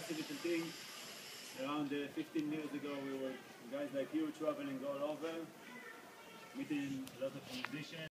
discussing little things. Around 15 years ago, we were guys like you traveling all over, meeting a lot of musicians.